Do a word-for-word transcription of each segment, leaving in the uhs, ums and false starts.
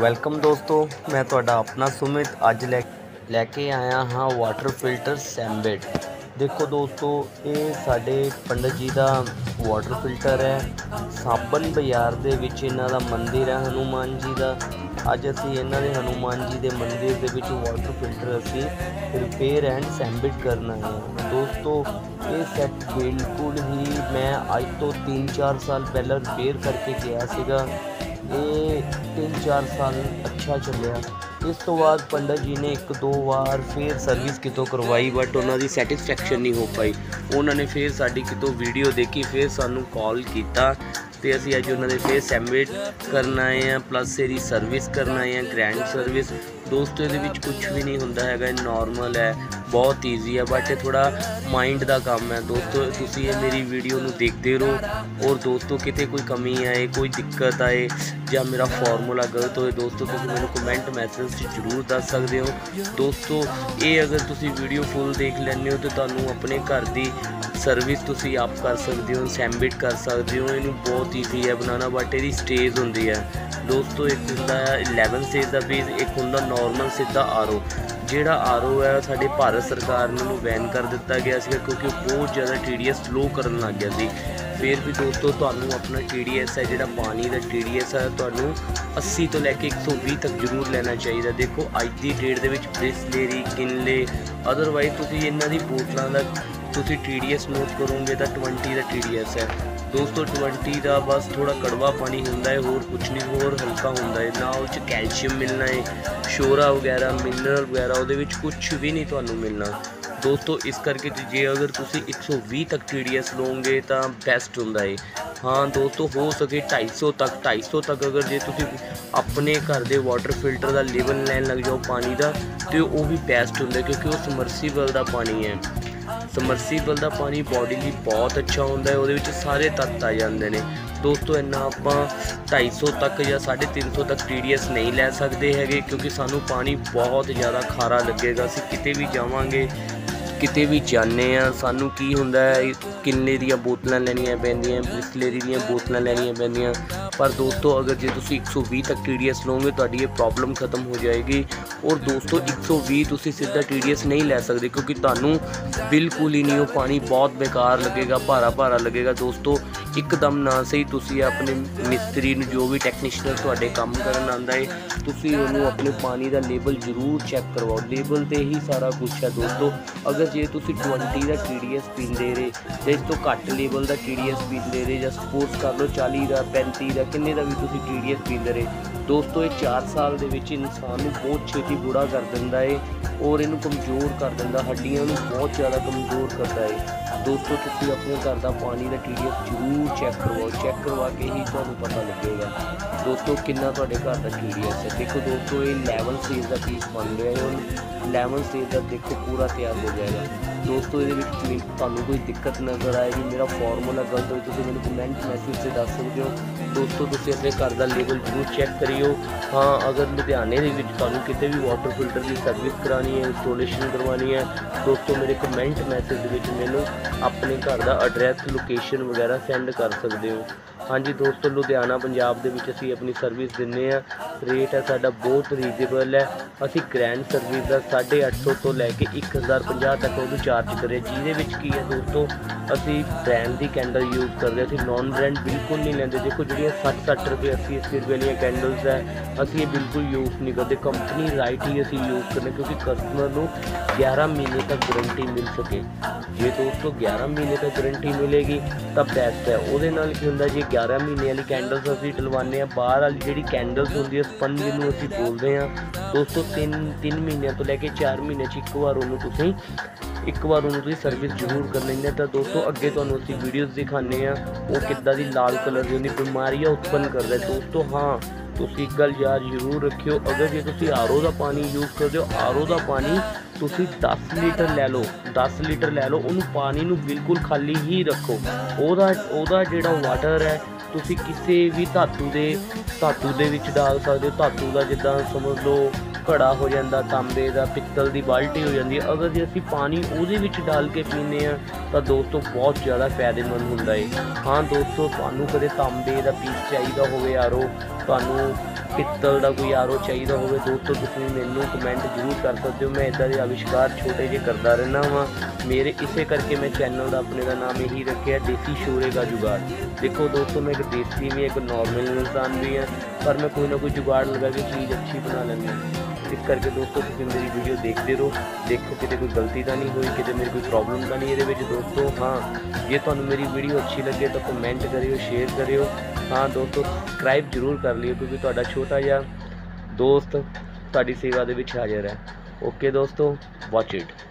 Welcome ਦੋਸਤੋ, मैं ਤੁਹਾਡਾ ਆਪਣਾ ਸੁਮਿਤ ਅੱਜ ਲੈ ਲੈ ਕੇ ਆਇਆ ਹਾਂ ਵਾਟਰ ਫਿਲਟਰ ਸੈਂਬਿਟ। ਦੇਖੋ ਦੋਸਤੋ, ਇਹ ਸਾਡੇ ਪੰਡਤ ਜੀ ਦਾ ਵਾਟਰ ਫਿਲਟਰ ਹੈ। ਸਾਬਨ ਬਾਜ਼ਾਰ ਦੇ ਵਿੱਚ ਇਹਨਾਂ ਦਾ ਮੰਦਿਰ ਹੈ ਹਨੂਮਾਨ ਜੀ ਦਾ। ਅੱਜ ਅਸੀਂ ਇਹਨਾਂ ਦੇ ਹਨੂਮਾਨ ਜੀ ਦੇ ਮੰਦਿਰ ਦੇ ਵਿੱਚ ਵਾਟਰ ਫਿਲਟਰ ਅਸੀਂ ਰਿਪੇਅਰ ਐਂਡ ਸੈਂਬਿਟ ਕਰਨ ਆਏ ਹਾਂ। ਦੋਸਤੋ, ਇਹ ਸੈੱਟ ਬਿਲਕੁਲ ਹੀ ਮੈਂ ਅੱਜ ਤੋਂ ਤਿੰਨ ਚਾਰ ਸਾਲ ਪਹਿਲਾਂ ਰਿਪੇਅਰ ਕਰਕੇ ਗਿਆ ਸੀਗਾ। ਇਹ ਤਿੰਨ ਚਾਰ ਸਾਲ ਅੱਛਾ ਚੱਲਿਆ। ਇਸ ਤੋਂ ਬਾਅਦ ਪੰਡਤ ਜੀ ਨੇ ਇੱਕ ਦੋ ਵਾਰ ਫਿਰ ਸਰਵਿਸ ਕਿਤੋਂ ਕਰਵਾਈ, ਬਟ ਉਹਨਾਂ ਦੀ ਸੈਟਿਸਫੈਕਸ਼ਨ ਨਹੀਂ ਹੋ ਪਾਈ। ਉਹਨਾਂ ਨੇ ਫਿਰ ਸਾਡੀ ਕਿਤੋਂ ਵੀਡੀਓ ਦੇਖੀ, ਫਿਰ ਸਾਨੂੰ ਕਾਲ ਕੀਤਾ ਅਤੇ ਅਸੀਂ ਅੱਜ ਉਹਨਾਂ ਦੇ ਫਿਰ ਸੈਂਬਿਟ ਕਰਨ ਆਏ ਹਾਂ, ਪਲੱਸ ਇਹਦੀ ਸਰਵਿਸ ਕਰਨ ਆਏ ਹਾਂ, ਗ੍ਰੈਂਡ ਸਰਵਿਸ। ਦੋਸਤੋ, ਇਹਦੇ ਵਿੱਚ ਕੁਛ ਵੀ ਨਹੀਂ ਹੁੰਦਾ ਹੈਗਾ, ਇਹ ਨੋਰਮਲ ਹੈ, ਬਹੁਤ ਈਜ਼ੀ ਹੈ, ਬਟ ਇਹ ਥੋੜ੍ਹਾ ਮਾਈਂਡ ਦਾ ਕੰਮ ਹੈ। ਦੋਸਤੋ, ਤੁਸੀਂ ਇਹ ਮੇਰੀ ਵੀਡੀਓ ਨੂੰ ਦੇਖਦੇ ਰਹੋ, ਔਰ ਦੋਸਤੋ ਕਿਤੇ ਕੋਈ ਕਮੀ ਆਏ, ਕੋਈ ਦਿੱਕਤ ਆਏ ਜਾਂ ਮੇਰਾ ਫਾਰਮੂਲਾ ਗਲਤ ਹੋਏ, ਦੋਸਤੋ ਤੁਸੀਂ ਮੈਨੂੰ ਕਮੈਂਟ ਮੈਸੇਜ 'ਚ ਜ਼ਰੂਰ ਦੱਸ ਸਕਦੇ ਹੋ। ਦੋਸਤੋ, ਇਹ ਅਗਰ ਤੁਸੀਂ ਵੀਡੀਓ ਫੁੱਲ ਦੇਖ ਲੈਂਦੇ ਹੋ ਤਾਂ ਤੁਹਾਨੂੰ ਆਪਣੇ ਘਰ ਦੀ ਸਰਵਿਸ ਤੁਸੀਂ ਆਪ ਕਰ ਸਕਦੇ ਹੋ, ਸੈਂਬਿਟ ਕਰ ਸਕਦੇ ਹੋ। ਇਹਨੂੰ ਬਹੁਤ ਈਜ਼ੀ ਹੈ ਬਣਾਉਣਾ, ਬਟ ਇਹਦੀ ਸਟੇਜ ਹੁੰਦੀ ਹੈ ਦੋਸਤੋ। ਇੱਕ ਹੁੰਦਾ ਇਲੈਵਨ ਸਟੇਜ ਦਾ ਪੀਸ, ਇੱਕ ਹੁੰਦਾ ਨੋਰਮਲ ਸਿੱਧਾ ਆਰ ਓ। ਜਿਹੜਾ ਆਰ ਓ ਹੈ ਸਾਡੇ ਭਾਰਤ ਸਰਕਾਰ ਨੇ ਉਹਨੂੰ ਬੈਨ ਕਰ ਦਿੱਤਾ ਗਿਆ ਸੀਗਾ, ਕਿਉਂਕਿ ਬਹੁਤ ਜ਼ਿਆਦਾ ਟੀ ਡੀ ਐਸ ਸਲੋ ਕਰਨ ਲੱਗ ਗਿਆ ਸੀ। ਫਿਰ ਵੀ ਦੋਸਤੋ, ਤੁਹਾਨੂੰ ਆਪਣਾ ਟੀ ਡੀ ਐਸ ਹੈ ਜਿਹੜਾ ਪਾਣੀ ਦਾ ਟੀ ਡੀ ਐਸ ਹੈ, ਤੁਹਾਨੂੰ ਅੱਸੀ ਤੋਂ ਲੈ ਕੇ ਇੱਕ ਸੌ ਵੀਹ ਤੱਕ ਜ਼ਰੂਰ ਲੈਣਾ ਚਾਹੀਦਾ। ਦੇਖੋ, ਅੱਜ ਦੀ ਡੇਟ ਦੇ ਵਿੱਚ ਬ੍ਰਿਸਲੇਰੀ, ਕਿਨਲੇ, ਅਦਰਵਾਈਜ਼ ਤੁਸੀਂ ਇਹਨਾਂ ਦੀ ਬੋਤਲਾਂ ਦਾ ਤੁਸੀਂ ਟੀ ਡੀ ਐਸ ਨੋਟ ਕਰੋਗੇ ਤਾਂ ਟਵੰਟੀ ਦਾ ਟੀ ਡੀ ਐਸ ਹੈ ਦੋਸਤੋ। ਟਵੰਟੀ ਦਾ ਬਸ ਥੋੜ੍ਹਾ ਕੜਵਾ ਪਾਣੀ ਹੁੰਦਾ ਹੈ, ਹੋਰ ਕੁਛ ਨਹੀਂ, ਹੋਰ ਹਲਕਾ ਹੁੰਦਾ ਹੈ ਨਾ। ਉਹ 'ਚ ਕੈਲਸ਼ੀਅਮ ਮਿਲਣਾ ਹੈ, ਸ਼ੋਰਾ ਵਗੈਰਾ, ਮਿਨਰਲ ਵਗੈਰਾ, ਉਹਦੇ ਵਿੱਚ ਕੁਛ ਵੀ ਨਹੀਂ ਤੁਹਾਨੂੰ ਮਿਲਣਾ ਦੋਸਤੋ। ਇਸ ਕਰਕੇ ਜੇ ਅਗਰ ਤੁਸੀਂ ਇੱਕ ਸੌ ਵੀਹ ਤੱਕ ਟੀ ਡੀ ਐਸ ਲਓਗੇ ਤਾਂ ਬੈਸਟ ਹੁੰਦਾ ਹੈ। ਹਾਂ ਦੋਸਤੋ, ਹੋ ਸਕੇ ਢਾਈ ਸੌ ਤੱਕ ਢਾਈ ਸੌ ਤੱਕ ਅਗਰ ਜੇ ਤੁਸੀਂ ਆਪਣੇ ਘਰ ਦੇ ਵਾਟਰ ਫਿਲਟਰ ਦਾ ਲੈਵਲ ਲੈਣ ਲੱਗ ਜਾਓ ਪਾਣੀ ਦਾ, ਅਤੇ ਉਹ ਵੀ ਬੈਸਟ ਹੁੰਦਾ, ਕਿਉਂਕਿ ਉਹ ਸਮਰਸੀਬਲ ਦਾ ਪਾਣੀ ਹੈ। ਸਮਰਸੀਬਲ ਦਾ ਪਾਣੀ ਬੋਡੀ ਲਈ ਬਹੁਤ ਅੱਛਾ ਹੁੰਦਾ ਹੈ, ਉਹਦੇ ਵਿੱਚ ਸਾਰੇ ਤੱਤ ਆ ਜਾਂਦੇ ਨੇ ਦੋਸਤੋ। ਇੰਨਾ ਆਪਾਂ ਢਾਈ ਸੌ ਤੱਕ ਜਾਂ ਸਾਢੇ ਤਿੰਨ ਸੌ ਤੱਕ ਟੀ ਡੀ ਐਸ ਨਹੀਂ ਲੈ ਸਕਦੇ ਹੈਗੇ, ਕਿਉਂਕਿ ਸਾਨੂੰ ਪਾਣੀ ਬਹੁਤ ਜ਼ਿਆਦਾ ਖਾਰਾ ਲੱਗੇਗਾ। ਅਸੀਂ ਕਿਤੇ ਵੀ ਜਾਵਾਂਗੇ, ਕਿਤੇ ਵੀ ਜਾਂਦੇ ਹਾਂ, ਸਾਨੂੰ ਕੀ ਹੁੰਦਾ ਹੈ, ਕਿਨਲੇ ਦੀਆਂ ਬੋਤਲਾਂ ਲੈਣੀਆਂ ਪੈਂਦੀਆਂ, ਬ੍ਰਿਸਲੇਰੀ ਦੀਆਂ ਬੋਤਲਾਂ ਲੈਣੀਆਂ ਪੈਂਦੀਆਂ। ਪਰ ਦੋਸਤੋ, ਅਗਰ ਜੇ ਤੁਸੀਂ ਇੱਕ ਸੌ ਵੀਹ ਤੱਕ ਟੀ ਡੀ ਐਸ ਲਓਗੇ, ਤੁਹਾਡੀ ਇਹ ਪ੍ਰੋਬਲਮ ਖਤਮ ਹੋ ਜਾਏਗੀ। ਔਰ ਦੋਸਤੋ, ਇੱਕ ਸੌ ਵੀਹ ਤੁਸੀਂ ਸਿੱਧਾ ਟੀ ਡੀ ਐਸ ਨਹੀਂ ਲੈ ਸਕਦੇ, ਕਿਉਂਕਿ ਤੁਹਾਨੂੰ ਬਿਲਕੁਲ ਹੀ ਨਹੀਂ ਉਹ ਪਾਣੀ ਬਹੁਤ ਬੇਕਾਰ ਲੱਗੇਗਾ, ਭਾਰਾ ਭਾਰਾ ਲੱਗੇਗਾ ਦੋਸਤੋ। ਇੱਕਦਮ ਨਾ ਸਹੀ ਤੁਸੀਂ ਆਪਣੇ ਮਿਸਤਰੀ ਨੂੰ, ਜੋ ਵੀ ਟੈਕਨੀਸ਼ੀਅਨ ਤੁਹਾਡੇ ਕੰਮ ਕਰਨ ਆਉਂਦਾ ਹੈ, ਤੁਸੀਂ ਉਹਨੂੰ ਆਪਣੇ ਪਾਣੀ ਦਾ ਲੇਬਲ ਜ਼ਰੂਰ ਚੈੱਕ ਕਰਵਾਓ। ਲੇਬਲ 'ਤੇ ਹੀ ਸਾਰਾ ਕੁਛ ਹੈ ਦੋਸਤੋ। ਅਗਰ ਜੇ ਤੁਸੀਂ ਟਵੰਟੀ ਦਾ ਟੀ ਡੀ ਐਸ ਪੀਂਦੇ ਰਹੇ ਜਾਂ ਇਸ ਤੋਂ ਘੱਟ ਲੇਵਲ ਦਾ ਟੀ ਡੀ ਐਸ ਪੀਂਦੇ ਰਹੇ, ਜਾਂ ਸਪੋਜ਼ ਕਰ ਲਓ ਚਾਲੀ ਦਾ, ਪੈਂਤੀ ਦਾ, ਕਿੰਨੇ ਦਾ ਵੀ ਤੁਸੀਂ ਟੀ ਡੀ ਐਸ ਪੀਂਦੇ ਰਹੇ ਦੋਸਤੋ, ਇਹ ਚਾਰ ਸਾਲ ਦੇ ਵਿੱਚ ਇਨਸਾਨ ਨੂੰ ਬਹੁਤ ਛੇਤੀ ਬੁੜਾ ਕਰ ਦਿੰਦਾ ਹੈ, ਔਰ ਇਹਨੂੰ ਕਮਜ਼ੋਰ ਕਰ ਦਿੰਦਾ, ਹੱਡੀਆਂ ਨੂੰ ਬਹੁਤ ਜ਼ਿਆਦਾ ਕਮਜ਼ੋਰ ਕਰਦਾ ਹੈ ਦੋਸਤੋ। ਤੁਸੀਂ ਆਪਣੇ ਘਰ ਦਾ ਪਾਣੀ ਦਾ ਟੀ ਡੀ ਐਸ ਜ਼ਰੂਰ ਚੈੱਕ ਕਰਵਾਓ, ਚੈੱਕ ਕਰਵਾ ਕੇ ਹੀ ਤੁਹਾਨੂੰ ਪਤਾ ਲੱਗੇਗਾ ਦੋਸਤੋ ਕਿੰਨਾ ਤੁਹਾਡੇ ਘਰ ਦਾ ਟੀ ਡੀ ਐਸ ਹੈ। ਦੇਖੋ ਦੋਸਤੋ, ਇਹ ਇਲੈਵਨ ਸਟੇਜ ਦਾ ਪੀਸ ਬਣ ਰਿਹਾ ਹੈ, ਹੁਣ ਇਲੈਵਨ ਸਟੇਜ ਦਾ ਦੇਖੋ ਪੂਰਾ ਤਿਆਰ ਹੋ ਜਾਏਗਾ ਦੋਸਤੋ। ਇਹਦੇ ਵਿੱਚ ਤੁਹਾਨੂੰ ਕੋਈ ਦਿੱਕਤ ਨਜ਼ਰ ਆਏਗੀ, ਮੇਰਾ ਫਾਰਮੂਲਾ ਗਲਤ ਹੋਵੇ, ਤੁਸੀਂ ਮੈਨੂੰ ਕਮੈਂਟ ਮੈਸੇਜ 'ਤੇ ਦੱਸ ਸਕਦੇ ਹੋ ਦੋਸਤੋ। ਤੁਸੀਂ ਆਪਣੇ ਘਰ ਦਾ ਲੇਵਲ ਜ਼ਰੂਰ ਚੈੱਕ ਕਰਿਓ। ਹਾਂ, ਅਗਰ ਲੁਧਿਆਣੇ ਦੇ ਵਿੱਚ ਤੁਹਾਨੂੰ ਕਿਤੇ ਵੀ ਵਾਟਰ ਫਿਲਟਰ ਦੀ ਸਰਵਿਸ ਕਰਾਉਣੀ ਹੈ, ਇੰਸਟੋਲੇਸ਼ਨ ਕਰਵਾਉਣੀ ਹੈ ਦੋਸਤੋ, ਮੇਰੇ ਕਮੈਂਟ ਮੈਸੇਜ ਦੇ ਵਿੱਚ ਮੈਨੂੰ ਆਪਣੇ ਘਰ ਦਾ ਐਡਰੈਸ, ਲੋਕੇਸ਼ਨ ਵਗੈਰਾ ਸੈਂਡ ਕਰ ਸਕਦੇ ਹੋ। ਹਾਂਜੀ ਦੋਸਤੋ, ਲੁਧਿਆਣਾ ਪੰਜਾਬ ਦੇ ਵਿੱਚ ਅਸੀਂ ਆਪਣੀ ਸਰਵਿਸ ਦਿੰਦੇ ਹਾਂ। ਰੇਟ ਹੈ ਸਾਡਾ ਬਹੁਤ ਰੀਜ਼ਨੇਬਲ ਹੈ। ਅਸੀਂ ਗ੍ਰੈਂਡ ਸਰਵਿਸ ਦਾ ਸਾਢੇ ਅੱਠ ਸੌ ਤੋਂ ਲੈ ਕੇ ਇੱਕ ਹਜ਼ਾਰ ਪੰਜਾਹ ਤੱਕ ਉਹਨੂੰ ਚਾਰਜ ਕਰਿਆ, ਜਿਹਦੇ ਵਿੱਚ ਕੀ ਹੈ ਦੋਸਤੋ, ਅਸੀਂ ਬ੍ਰੈਂਡ ਦੀ ਕੈਂਡਲ ਯੂਜ਼ ਕਰਦੇ, ਅਸੀਂ ਨੋਨ ਬ੍ਰੈਂਡ ਬਿਲਕੁਲ ਨਹੀਂ ਲੈਂਦੇ। ਦੇਖੋ, ਜਿਹੜੀਆਂ ਸੱਠ ਸੱਠ ਰੁਪਏ, ਅੱਸੀ ਅੱਸੀ ਰੁਪਏ ਵਾਲੀਆਂ ਕੈਂਡਲਸ ਹੈ, ਅਸੀਂ ਇਹ ਬਿਲਕੁਲ ਯੂਜ਼ ਨਹੀਂ ਕਰਦੇ। ਕੰਪਨੀ ਰਾਈਟ ਹੀ ਅਸੀਂ ਯੂਜ਼ ਕਰਦੇ, ਕਿਉਂਕਿ ਕਸਟਮਰ ਨੂੰ ਗਿਆਰਾਂ ਮਹੀਨੇ ਤੱਕ ਗਰੰਟੀ ਮਿਲ ਸਕੇ। ਜੇ ਦੋਸਤੋ ਗਿਆਰਾਂ ਮਹੀਨੇ ਤੱਕ ਗਰੰਟੀ ਮਿਲੇਗੀ ਤਾਂ ਬੈਸਟ ਹੈ। ਉਹਦੇ ਨਾਲ ਕੀ ਹੁੰਦਾ, ਜੇ ਗਿਆਰਾਂ ਮਹੀਨੇ ਵਾਲੀ ਕੈਂਡਲਸ ਅਸੀਂ ਡਲਵਾਉਂਦੇ ਹਾਂ, ਬਾਹਰ ਵਾਲੀ ਜਿਹੜੀ ਕੈਂਡਲਸ ਹੁੰਦੀ ਹੈ ਸਪੰਜ ਜਿਹਨੂੰ ਅਸੀਂ ਬੋਲਦੇ ਹਾਂ ਦੋਸਤੋ, ਤਿੰਨ ਤਿੰਨ ਮਹੀਨਿਆਂ ਤੋਂ ਲੈ ਕੇ ਚਾਰ ਮਹੀਨੇ 'ਚ ਇੱਕ ਵਾਰ ਉਹਨੂੰ ਤੁਸੀਂ ਇੱਕ ਵਾਰ ਉਹਨੂੰ ਤੁਸੀਂ ਸਰਵਿਸ ਜ਼ਰੂਰ ਕਰ ਲੈਂਦੇ। ਤਾਂ ਦੋਸਤੋ, ਅੱਗੇ ਤੁਹਾਨੂੰ ਅਸੀਂ ਵੀਡੀਓਜ਼ ਦਿਖਾਉਂਦੇ ਹਾਂ ਉਹ ਕਿੱਦਾਂ ਦੀ ਲਾਲ ਕਲਰ ਦੀ ਹੁੰਦੀ, ਬਿਮਾਰੀਆਂ ਉਤਪੰਨ ਕਰਦਾ ਦੋਸਤੋ। ਹਾਂ, ਤੁਸੀਂ ਇੱਕ ਗੱਲ ਯਾਦ ਜ਼ਰੂਰ ਰੱਖਿਓ, ਅਗਰ ਜੇ ਤੁਸੀਂ ਆਰ ਓ ਦਾ ਪਾਣੀ ਯੂਜ਼ ਕਰਦੇ ਹੋ, ਆਰ ਓ ਦਾ ਪਾਣੀ ਤੁਸੀਂ ਦਸ ਲੀਟਰ ਲੈ ਲਓ, ਦਸ ਲੀਟਰ ਲੈ ਲਓ, ਉਹਨੂੰ ਪਾਣੀ ਨੂੰ ਬਿਲਕੁਲ ਖਾਲੀ ਹੀ ਰੱਖੋ। ਉਹਦਾ ਉਹਦਾ ਜਿਹੜਾ ਵਾਟਰ ਹੈ ਤੁਸੀਂ ਕਿਸੇ ਵੀ ਧਾਤੂ ਦੇ ਧਾਤੂ ਦੇ ਵਿੱਚ ਡਾਲ ਸਕਦੇ ਹੋ। ਧਾਤੂ ਦਾ ਜਿੱਦਾਂ ਸਮਝ ਲਓ ਘੜਾ ਹੋ ਜਾਂਦਾ, ਤਾਂਬੇ ਦਾ, ਪਿੱਤਲ ਦੀ ਬਾਲਟੀ ਹੋ ਜਾਂਦੀ ਹੈ। ਅਗਰ ਜੇ ਅਸੀਂ ਪਾਣੀ ਉਹਦੇ ਵਿੱਚ ਡਾਲ ਕੇ ਪੀਂਦੇ ਹਾਂ ਤਾਂ ਦੋਸਤੋ ਬਹੁਤ ਜ਼ਿਆਦਾ ਫਾਇਦੇਮੰਦ ਹੁੰਦਾ ਹੈ। ਹਾਂ ਦੋਸਤੋ, ਤੁਹਾਨੂੰ ਕਦੇ ਤਾਂਬੇ ਦਾ ਪੀਸ ਚਾਹੀਦਾ ਹੋਵੇ ਆਰ ਓ, ਤੁਹਾਨੂੰ ਪਿੱਤਲ ਦਾ ਕੋਈ ਆਰ ਓ ਚਾਹੀਦਾ ਹੋਵੇ ਦੋਸਤੋ, ਤੁਸੀਂ ਮੈਨੂੰ ਕਮੈਂਟ ਜ਼ਰੂਰ ਕਰ ਸਕਦੇ ਹੋ। ਮੈਂ ਇੱਦਾਂ ਦੇ ਆਵਿਸ਼ਕਾਰ ਛੋਟੇ ਜਿਹੇ ਕਰਦਾ ਰਹਿੰਦਾ ਵਾਂ। ਮੇਰੇ ਇਸੇ ਕਰਕੇ ਮੈਂ ਚੈਨਲ ਦਾ ਆਪਣੇ ਦਾ ਨਾਮ ਇਹੀ ਰੱਖਿਆ, ਦੇਸੀ ਸ਼ੋਰੇ ਦਾ ਜੁਗਾੜ। ਦੇਖੋ ਦੋਸਤੋ, ਮੈਂ ਇੱਕ ਦੇਸੀ ਵੀ ਇੱਕ ਨॉर्मल ਇਨਸਾਨ भी है, पर मैं कोई ना कोई जुगाड़ लगा के चीज़ अच्छी बना लेंगे। इस करके दोस्तों तुम मेरी वीडियो देखते रहो, देखो कितने कोई गलती तो नहीं हुई, कितने मेरी कोई प्रॉब्लम तो नहीं है दोस्तों। हाँ, जे तुहानू मेरी वीडियो अच्छी लगे तो कमेंट करियो, शेयर करियो। हाँ दोस्तों, सबसक्राइब जरूर कर लियो, क्योंकि तुहाडा छोटा जिहा दोस्त तुहाडी सेवा दे विच हाजिर है। ओके दोस्तों, watch it.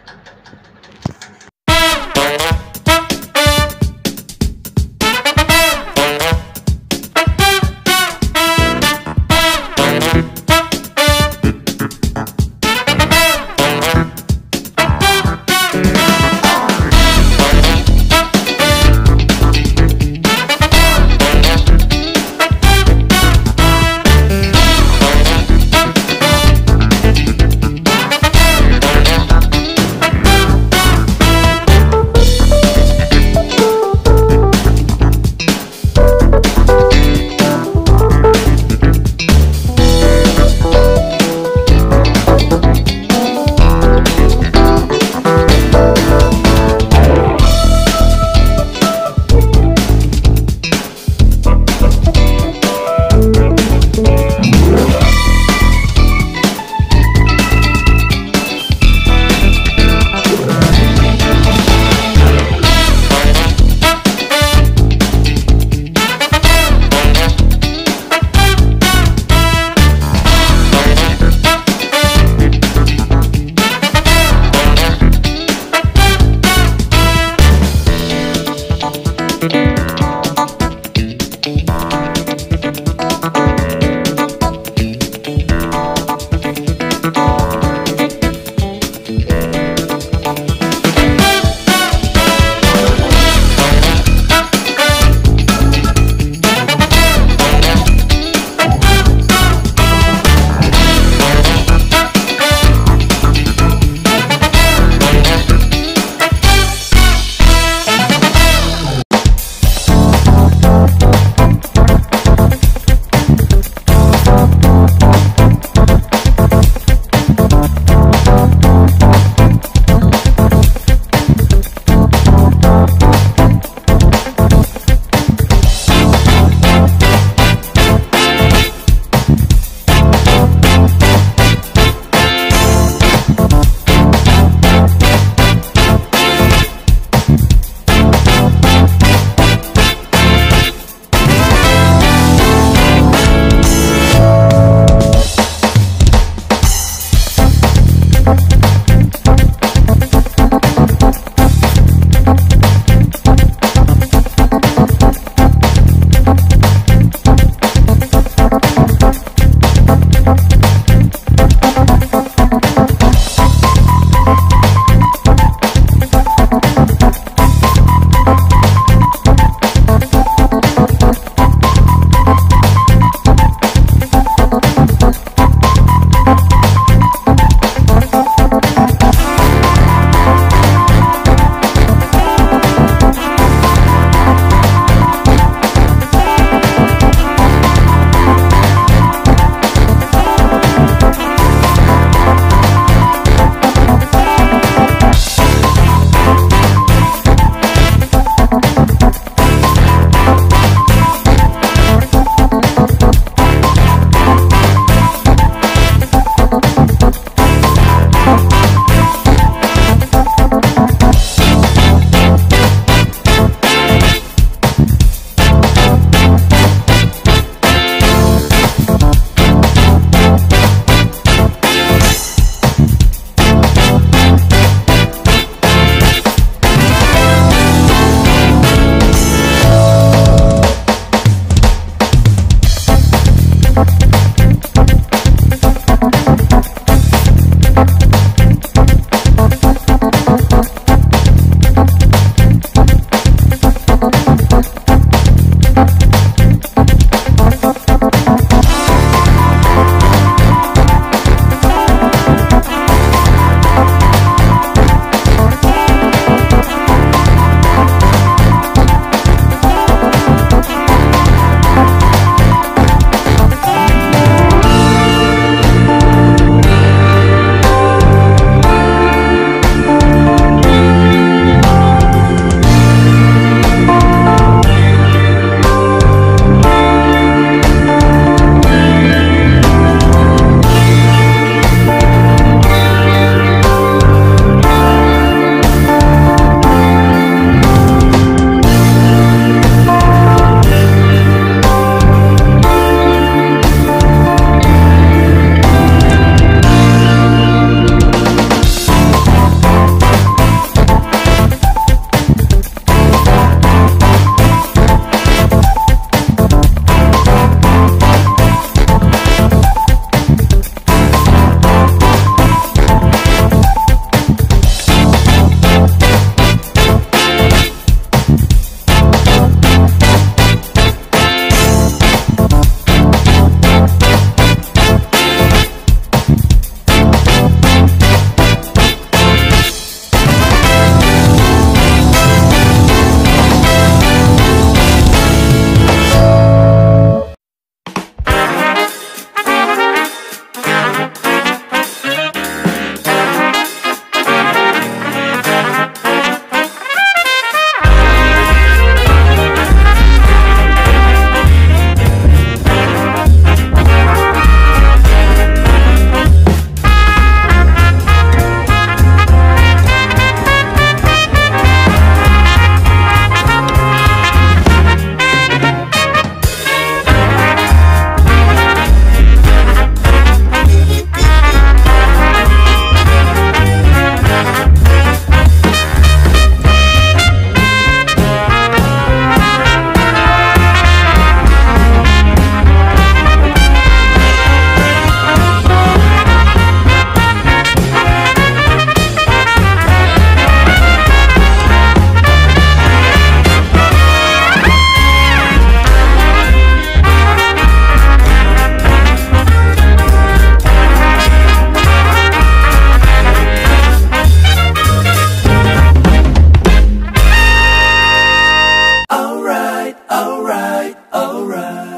alright, alright.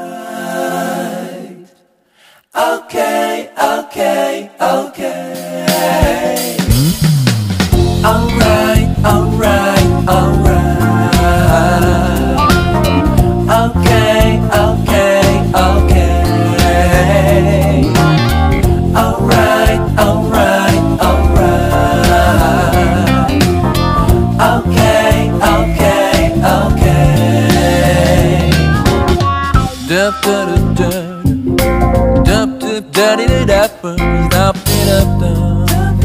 Okay, okay, okay. Alright, alright, alright. Okay, okay, okay. Alright, alright, alright. Okay, okay, okay. Dup, dup, dup, dup, dup, daddy, dup, dup, dup, dup.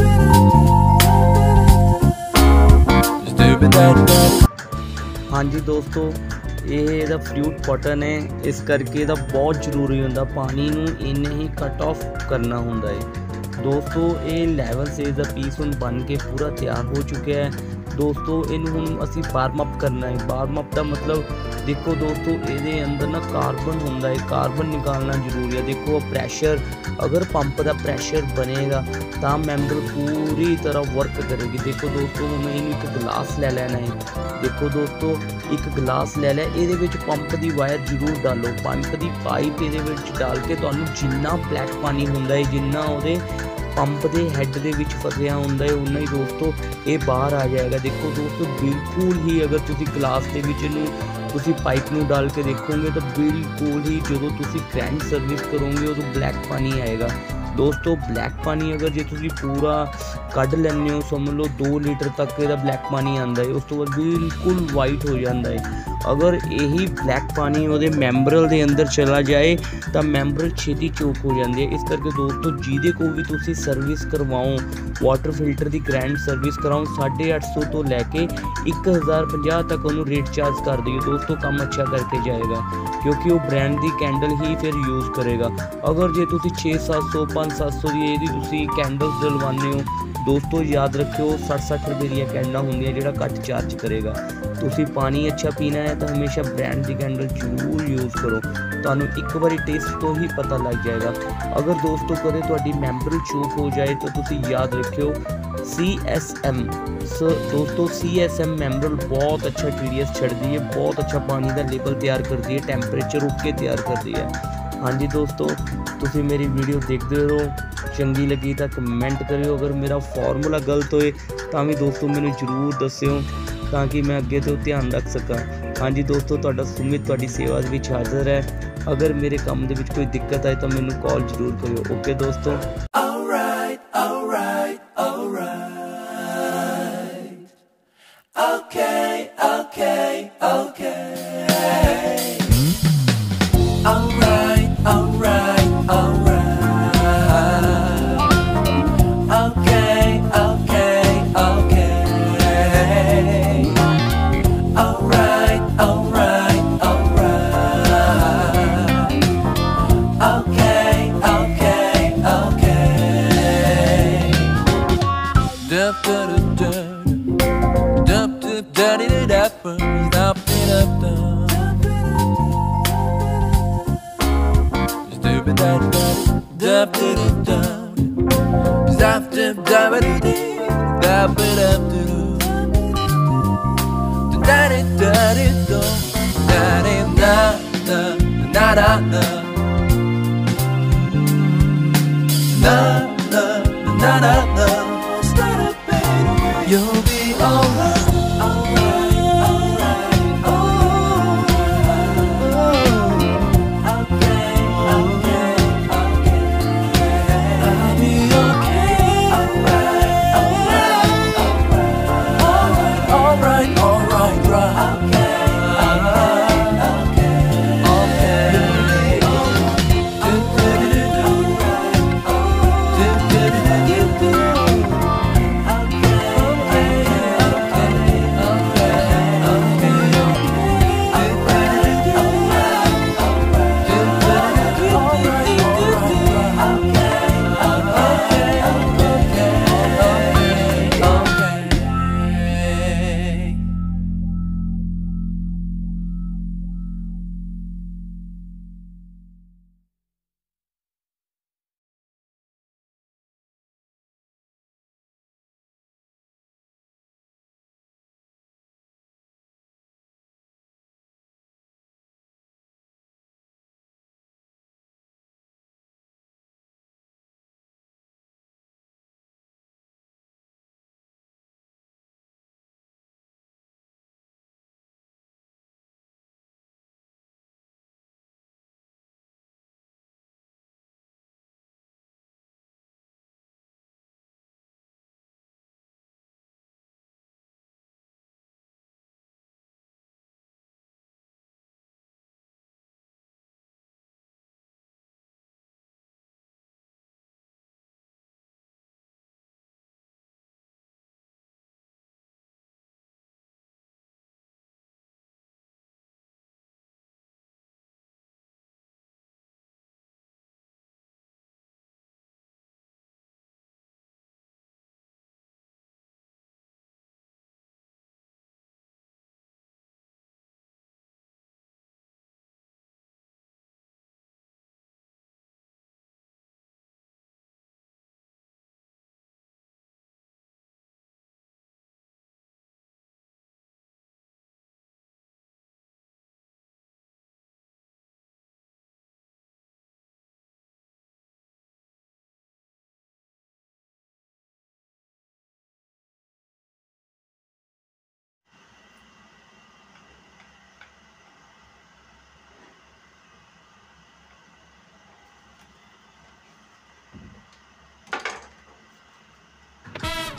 ਹਾਂਜੀ ਦੋਸਤੋ, ਇਹ ਇਹਦਾ ਫਲੂਟ ਬਟਨ ਹੈ, ਇਸ ਕਰਕੇ ਇਹਦਾ ਬਹੁਤ ਜ਼ਰੂਰੀ ਹੁੰਦਾ ਪਾਣੀ ਨੂੰ ਇੰਨੇ ਹੀ ਕੱਟ ਆਫ ਕਰਨਾ ਹੁੰਦਾ ਹੈ। ਦੋਸਤੋ ਇਹ ਲੈਵਲ ਸੇਜ ਦਾ ਪੀਸ ਹੁਣ ਬਣ ਕੇ ਪੂਰਾ ਤਿਆਰ ਹੋ ਚੁੱਕਿਆ ਹੈ। ਦੋਸਤੋ ਇਹਨੂੰ ਹੁਣ ਅਸੀਂ ਵਾਰਮ ਅਪ ਕਰਨਾ ਹੈ। ਵਾਰਮ ਅਪ ਦਾ ਮਤਲਬ ਦੇਖੋ ਦੋਸਤੋ, ਇਹਦੇ ਅੰਦਰ ਨਾ ਕਾਰਬਨ ਹੁੰਦਾ ਹੈ, ਕਾਰਬਨ ਨਿਕਾਲਣਾ ਜ਼ਰੂਰੀ ਹੈ। ਦੇਖੋ ਪ੍ਰੈਸ਼ਰ, ਅਗਰ ਪੰਪ ਦਾ ਪ੍ਰੈਸ਼ਰ ਬਣੇਗਾ ਤਾਂ ਮੈਂਬਰ ਪੂਰੀ ਤਰ੍ਹਾਂ ਵਰਕ ਕਰੇਗੀ। ਦੇਖੋ ਦੋਸਤੋ, ਹੁਣ ਇਹਨੂੰ ਇੱਕ ਗਲਾਸ ਲੈ ਲੈਣਾ ਹੈ। ਦੇਖੋ ਦੋਸਤੋ, ਇੱਕ ਗਲਾਸ ਲੈ ਲਿਆ, ਇਹਦੇ ਵਿੱਚ ਪੰਪ ਦੀ ਵਾਇਰ ਜ਼ਰੂਰ ਡਾਲੋ। ਪੰਪ ਦੀ ਪਾਈਪ ਇਹਦੇ ਵਿੱਚ ਡਾਲ ਕੇ ਤੁਹਾਨੂੰ ਜਿੰਨਾ ਬਲੈਕ ਪਾਣੀ ਹੁੰਦਾ ਹੈ, ਜਿੰਨਾ ਉਹਦੇ ਪੰਪ ਦੇ ਹੈੱਡ ਦੇ ਵਿੱਚ ਫਸਿਆ ਹੁੰਦਾ ਹੈ, ਉਨਾ ਹੀ ਦੋਸਤੋ ਇਹ ਬਾਹਰ ਆ ਜਾਏਗਾ। ਦੇਖੋ ਦੋਸਤੋ, ਬਿਲਕੁਲ ਹੀ ਅਗਰ ਤੁਸੀਂ ਗਲਾਸ ਦੇ ਵਿੱਚ ਇਹਨੂੰ ਤੁਸੀਂ ਪਾਈਪ ਨੂੰ ਡਾਲ ਕੇ ਦੇਖੋਗੇ ਤਾਂ ਬਿਲਕੁਲ ਹੀ ਜਦੋਂ ਤੁਸੀਂ ਕ੍ਰੈਂਕ ਸਰਵਿਸ ਕਰੋਗੇ ਉਦੋਂ ਬਲੈਕ ਪਾਣੀ ਆਏਗਾ। ਦੋਸਤੋ ਬਲੈਕ ਪਾਣੀ ਅਗਰ ਜੇ ਤੁਸੀਂ ਪੂਰਾ ਕੱਢ ਲੈਂਦੇ ਹੋ, ਸਮਝ ਲਓ ਦੋ ਲੀਟਰ ਤੱਕ ਇਹਦਾ ਬਲੈਕ ਪਾਣੀ ਆਉਂਦਾ ਹੈ, ਉਸ ਤੋਂ ਬਾਅਦ ਬਿਲਕੁਲ ਵਾਈਟ ਹੋ ਜਾਂਦਾ ਹੈ। ਅਗਰ ਇਹੀ ਬਲੈਕ ਪਾਣੀ ਉਹਦੇ ਮੈਂਬਰਲ ਦੇ ਅੰਦਰ ਚਲਾ ਜਾਏ ਤਾਂ ਮੈਂਬਰਲ ਛੇਤੀ ਚੋਕ ਹੋ ਜਾਂਦੀ ਹੈ। ਇਸ ਕਰਕੇ ਦੋਸਤੋ, ਜਿਹਦੇ ਕੋਲ ਵੀ ਤੁਸੀਂ ਸਰਵਿਸ ਕਰਵਾਓ, ਵਾਟਰ ਫਿਲਟਰ ਦੀ ਗ੍ਰੈਂਡ ਸਰਵਿਸ ਕਰਾਓ, ਸਾਢੇ ਅੱਠ ਸੌ ਤੋਂ ਲੈ ਕੇ ਇੱਕ ਹਜ਼ਾਰ ਪੰਜਾਹ ਤੱਕ ਉਹਨੂੰ ਰੇਟ ਚਾਰਜ ਕਰ ਦਿਓ। ਦੋਸਤੋ ਕੰਮ ਅੱਛਾ ਕਰਕੇ ਜਾਏਗਾ, ਕਿਉਂਕਿ ਉਹ ਬ੍ਰਾਂਡ ਦੀ ਕੈਂਡਲ ਹੀ ਫਿਰ ਯੂਜ਼ ਕਰੇਗਾ। ਅਗਰ ਜੇ ਤੁਸੀਂ ਛੇ ਸੱਤ ਸੌ ਪੰਜ ਸੱਤ ਸੌ ਦੀ ਇਹਦੀ ਤੁਸੀਂ ਕੈਂਡਲਸ ਡਲਵਾਉਂਦੇ ਹੋ, ਦੋਸਤੋ ਯਾਦ ਰੱਖਿਓ ਸੱਠ ਸੱਠ ਰੁਪਏ ਦੀਆਂ ਕੈਂਡਲਾਂ ਹੁੰਦੀਆਂ, ਜਿਹੜਾ ਘੱਟ ਚਾਰਜ ਕਰੇਗਾ। ਤੁਸੀਂ ਪਾਣੀ ਅੱਛਾ ਪੀਣਾ ਹੈ ਤਾਂ ਹਮੇਸ਼ਾ ਬ੍ਰਾਂਡ ਦੀ ਕੈਂਡਲ ਜ਼ਰੂਰ ਯੂਜ਼ ਕਰੋ, ਤੁਹਾਨੂੰ ਇੱਕ ਵਾਰੀ ਟੇਸਟ ਤੋਂ ਹੀ ਪਤਾ ਲੱਗ ਜਾਏਗਾ। ਅਗਰ ਦੋਸਤੋ ਕਦੇ ਤੁਹਾਡੀ ਮੈਂਬਰਲ ਚੋਕ ਹੋ ਜਾਏ ਤਾਂ ਤੁਸੀਂ ਯਾਦ ਰੱਖਿਓ ਸੀ ਐਸ ਐਮ। ਸੋ ਦੋਸਤੋ ਸੀ ਐਸ ਐਮ ਮੈਂਬਰਲ ਬਹੁਤ ਅੱਛਾ ਟੀ ਡੀ ਐਸ ਛੱਡਦੀ ਹੈ, ਬਹੁਤ ਅੱਛਾ ਪਾਣੀ ਦਾ ਲੇਬਲ ਤਿਆਰ ਕਰਦੀ ਹੈ, ਟੈਂਪਰੇਚਰ ਰੁਕ ਕੇ ਤਿਆਰ ਕਰਦੀ ਹੈ। ਹਾਂਜੀ ਦੋਸਤੋ, ਤੁਸੀਂ ਮੇਰੀ ਵੀਡੀਓ ਦੇਖਦੇ ਰਹੋ, ਚੰਗੀ ਲੱਗੀ ਤਾਂ ਕਮੈਂਟ ਕਰਿਓ। ਅਗਰ ਮੇਰਾ ਫਾਰਮੂਲਾ ਗਲਤ ਹੋਏ ਤਾਂ ਵੀ ਦੋਸਤੋ ਮੈਨੂੰ ਜ਼ਰੂਰ ਦੱਸਿਓ, ਤਾਂ ਕਿ ਮੈਂ ਅੱਗੇ ਤੋਂ ਧਿਆਨ ਰੱਖ ਸਕਾਂ। ਹਾਂਜੀ ਦੋਸਤੋ, ਤੁਹਾਡਾ ਸੁਮਿਤ ਤੁਹਾਡੀ ਸੇਵਾ ਦੇ ਵਿੱਚ ਹਾਜ਼ਰ ਹੈ। ਅਗਰ ਮੇਰੇ ਕੰਮ ਦੇ ਵਿੱਚ ਕੋਈ ਦਿੱਕਤ ਆਏ ਤਾਂ ਮੈਨੂੰ ਕਾਲ ਜ਼ਰੂਰ ਕਰਿਓ। ਓਕੇ ਦੋਸਤੋ। Alright, alright, alright. Okay, okay, okay. Alright, alright, alright. Okay, okay, okay. Alright, alright, alright. Okay, okay, okay. Dup, dup, dup, dup, dup, daddy, dup, dup, dup, dup. Stupid, dup, dup, dup, dup, dup. Dup, dup, dup, dup, dup, dup. Daddy, daddy, dup, daddy, da, da, da, da, da. Da, da, da, da, da. You'll be alright, alright, alright, oh. Okay, okay, okay. I'll be okay. Alright, alright, alright, alright, alright, alright, right. Okay, okay, okay.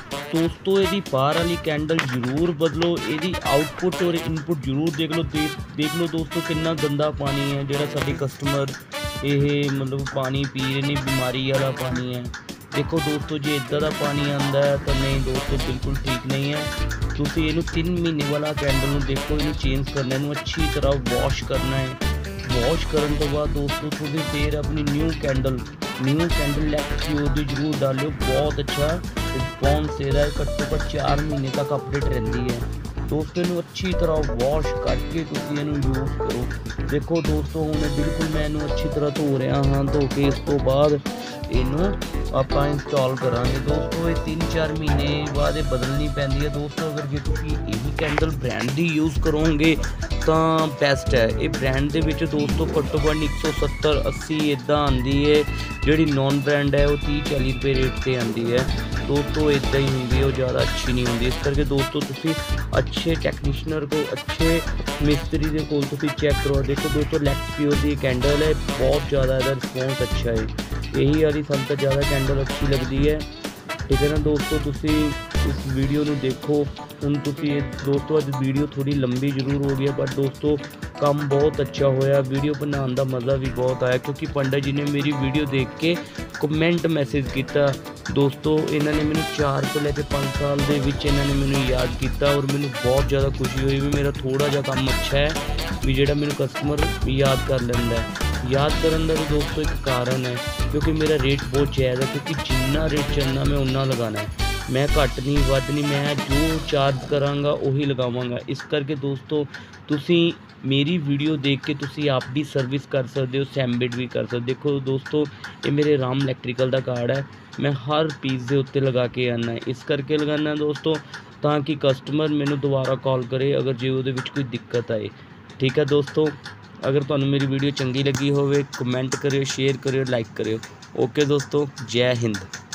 ਦੋਸਤੋ ਇਹਦੀ ਬਾਹਰ ਵਾਲੀ candle ਜ਼ਰੂਰ ਬਦਲੋ, ਇਹਦੀ output ਔਰ input ਜ਼ਰੂਰ ਦੇਖ ਲਓ। ਦੇਖ ਦੇਖ ਲਓ ਦੋਸਤੋ ਕਿੰਨਾ ਗੰਦਾ ਪਾਣੀ ਹੈ ਜਿਹੜਾ ਸਾਡੇ ਕਸਟਮਰ ਇਹ ਮਤਲਬ ਪਾਣੀ ਪੀ ਰਹੇ ਨੇ, ਬਿਮਾਰੀ ਵਾਲਾ ਪਾਣੀ ਹੈ। ਦੇਖੋ ਦੋਸਤੋ ਜੇ ਇੱਦਾਂ ਦਾ ਪਾਣੀ ਆਉਂਦਾ ਹੈ ਤਾਂ ਨਹੀਂ ਦੋਸਤੋ, ਬਿਲਕੁਲ ਠੀਕ ਨਹੀਂ ਹੈ। ਤੁਸੀਂ ਇਹਨੂੰ ਤਿੰਨ ਮਹੀਨੇ ਵਾਲਾ ਕੈਂਡਲ ਨੂੰ ਦੇਖੋ, ਇਹਨੂੰ ਚੇਂਜ ਕਰਨਾ, ਇਹਨੂੰ ਅੱਛੀ ਤਰ੍ਹਾਂ ਵਾਸ਼ ਕਰਨਾ ਹੈ। ਵਾਸ਼ ਕਰਨ ਤੋਂ ਬਾਅਦ ਦੋਸਤੋ ਤੁਸੀਂ ਫਿਰ ਆਪਣੀ ਨਿਊ ਕੈਂਡਲ ਨਿਊ ਕੈਂਡਲ ਲੈ ਕੇ ਉਹਦੀ ਜ਼ਰੂਰ ਡਾਲਿਓ। ਬਹੁਤ ਅੱਛਾ ਰਿਸਪੌਂਸ ਇਹਦਾ ਹੈ, ਘੱਟੋ ਘੱਟ ਚਾਰ ਮਹੀਨੇ ਤੱਕ ਅਪਡੇਟ ਰਹਿੰਦੀ ਹੈ। ਦੋਸਤੋ ਇਹਨੂੰ ਅੱਛੀ ਤਰ੍ਹਾਂ ਵਾਸ਼ ਕਰਕੇ ਤੁਸੀਂ ਇਹਨੂੰ ਯੂਜ਼ ਕਰੋ। ਦੇਖੋ ਦੋਸਤੋ ਹੁਣ ਬਿਲਕੁਲ ਮੈਂ ਇਹਨੂੰ ਅੱਛੀ ਤਰ੍ਹਾਂ ਧੋ ਰਿਹਾ ਹਾਂ। ਧੋ ਕੇ ਇਸ ਤੋਂ ਬਾਅਦ ਇਹਨੂੰ ਆਪਾਂ ਇੰਸਟਾਲ ਕਰਾਂਗੇ। ਦੋਸਤੋ ਇਹ ਤਿੰਨ ਚਾਰ ਮਹੀਨੇ ਬਾਅਦ ਇਹ ਬਦਲਣੀ ਪੈਂਦੀ ਹੈ। ਦੋਸਤੋ ਅਗਰ ਜੇ ਤੁਸੀਂ ਇਹੀ ਕੈਂਡਲ ਬ੍ਰਾਂਡ ਦੀ ਯੂਜ਼ ਕਰੋਗੇ ਤਾਂ ਬੈਸਟ ਹੈ। ਇਹ ਬ੍ਰਾਂਡ ਦੇ ਵਿੱਚ ਦੋਸਤੋ ਘੱਟੋ ਘੱਟ ਇੱਕ ਸੌ ਸੱਤਰ ਅੱਸੀ ਇੱਦਾਂ ਆਉਂਦੀ ਹੈ, ਜਿਹੜੀ ਨੌਨ ਬ੍ਰਾਂਡ ਹੈ ਉਹ ਤੀਹ ਚਾਲੀ ਰੁਪਏ ਰੇਟ 'ਤੇ ਆਉਂਦੀ ਹੈ। ਦੋਸਤੋ ਇੱਦਾਂ ਹੀ ਹੁੰਦੀ ਹੈ, ਉਹ ਜ਼ਿਆਦਾ ਅੱਛੀ ਨਹੀਂ ਹੁੰਦੀ। ਇਸ ਕਰਕੇ ਦੋਸਤੋ ਤੁਸੀਂ ਅੱਛੇ ਟੈਕਨੀਸ਼ੀਅਨਰ ਕੋਲ, ਅੱਛੇ ਮਿਸਤਰੀ ਦੇ ਕੋਲ ਤੁਸੀਂ ਚੈੱਕ ਕਰੋ। ਦੇਖੋ ਦੋਸਤੋ ਲੈਕਸ ਪਿਓਰ ਦੀ ਕੈਂਡਲ ਹੈ, ਬਹੁਤ ਜ਼ਿਆਦਾ ਇਹਦਾ ਰਿਸਪੌਂਸ ਅੱਛਾ ਹੈ। ਇਹੀ ਵਾਲੀ ਸਾਨੂੰ ਤਾਂ ਜ਼ਿਆਦਾ ਕੈਂਡਲ ਅੱਛੀ ਲੱਗਦੀ ਹੈ, ਠੀਕ ਹੈ ਨਾ ਦੋਸਤੋ। ਤੁਸੀਂ ਇਸ ਵੀਡੀਓ ਨੂੰ ਦੇਖੋ। ਹੁਣ ਤੁਸੀਂ ਇਹ ਦੋਸਤੋ ਅੱਜ ਵੀਡੀਓ ਥੋੜੀ ਲੰਬੀ ਜ਼ਰੂਰ ਹੋ ਗਈ ਹੈ, ਪਰ ਦੋਸਤੋ ਕੰਮ ਬਹੁਤ ਅੱਛਾ ਹੋਇਆ। ਵੀਡੀਓ ਬਣਾਉਣ ਦਾ ਮਜ਼ਾ ਵੀ ਬਹੁਤ ਆਇਆ, ਕਿਉਂਕਿ ਪੰਡਤ ਜੀ ਨੇ ਮੇਰੀ ਵੀਡੀਓ ਦੇਖ ਕੇ ਕਮੈਂਟ ਮੈਸੇਜ ਕੀਤਾ। ਦੋਸਤੋ ਇਹਨਾਂ ਨੇ ਮੈਨੂੰ ਚਾਰ ਤੋਂ ਲੈ ਕੇ ਪੰਜ ਸਾਲ ਦੇ ਵਿੱਚ ਇਹਨਾਂ ਨੇ ਮੈਨੂੰ ਯਾਦ ਕੀਤਾ, ਔਰ ਮੈਨੂੰ ਬਹੁਤ ਜ਼ਿਆਦਾ ਖੁਸ਼ੀ ਹੋਈ ਵੀ ਮੇਰਾ ਥੋੜ੍ਹਾ ਜਿਹਾ ਕੰਮ ਅੱਛਾ ਹੈ ਵੀ ਜਿਹੜਾ ਮੈਨੂੰ ਕਸਟਮਰ ਯਾਦ ਕਰ ਲੈਂਦਾ ਹੈ। ਯਾਦ ਕਰਨ ਦਾ ਵੀ ਦੋਸਤੋ ਇੱਕ ਕਾਰਨ ਹੈ, ਕਿਉਂਕਿ ਮੇਰਾ ਰੇਟ ਬਹੁਤ ਜਾਇਜ਼ ਹੈ, ਕਿਉਂਕਿ ਜਿੰਨਾ ਰੇਟ ਚੱਲਣਾ ਮੈਂ ਉਨਾ ਲਗਾਉਣਾ ਹੈ। ਮੈਂ ਘੱਟ ਨਹੀਂ ਵੱਧ ਨਹੀਂ, ਮੈਂ ਜੋ ਚਾਰਜ ਕਰਾਂਗਾ ਉਹੀ ਲਗਾਵਾਂਗਾ। ਇਸ ਕਰਕੇ ਦੋਸਤੋ ਤੁਸੀਂ ਮੇਰੀ ਵੀਡੀਓ ਦੇਖ ਕੇ ਤੁਸੀਂ ਆਪ ਵੀ ਸਰਵਿਸ ਕਰ ਸਕਦੇ ਹੋ, ਸੈਮਬਿਟ ਵੀ ਕਰ ਸਕਦੇ। ਦੇਖੋ ਦੋਸਤੋ ਇਹ ਮੇਰੇ ਰਾਮ ਇਲੈਕਟ੍ਰੀਕਲ ਦਾ ਕਾਰਡ ਹੈ, ਮੈਂ ਹਰ ਪੀਸ ਦੇ ਉੱਤੇ ਲਗਾ ਕੇ ਆਉਣਾ ਹੈ। ਇਸ ਕਰਕੇ ਲਗਾਉਣਾ ਦੋਸਤੋ ਤਾਂ ਕਿ ਕਸਟਮਰ ਮੈਨੂੰ ਦੁਬਾਰਾ ਕਾਲ ਕਰੇ ਅਗਰ ਜੇ ਉਹਦੇ ਵਿੱਚ ਕੋਈ ਦਿੱਕਤ ਆਏ, ਠੀਕ ਹੈ ਦੋਸਤੋ। ਅਗਰ ਤੁਹਾਨੂੰ ਮੇਰੀ ਵੀਡੀਓ ਚੰਗੀ ਲੱਗੀ ਹੋਵੇ ਕਮੈਂਟ ਕਰਿਓ, ਸ਼ੇਅਰ ਕਰਿਓ, ਲਾਈਕ ਕਰਿਓ। ਓਕੇ ਦੋਸਤੋ, ਜੈ ਹਿੰਦ।